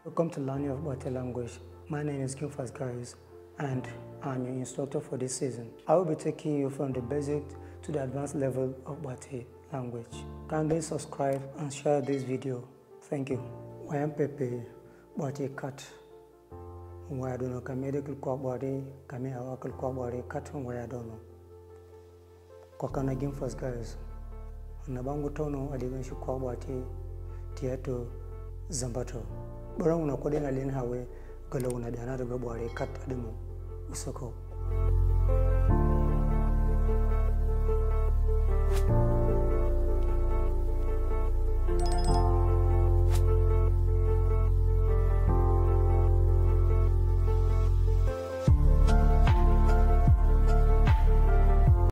Welcome to learning of Bwatiye Language. My name is Gimfas Gayus and I'm your instructor for this season. I will be taking you from the basic to the advanced level of Bwatiye Language. Kindly subscribe and share this video. Thank you. Wayan pepe Bwatiye cat. Waya dono kamede kulkwa bwari kame awa kulkwa bwari cat waya dono. Kwa kana Gimfas Gayus. Nabangu tono adigan shukwa Bwatiye tiato zambato. Barang una kode na len hawe kalau una dana daga bwari kat adimu usako.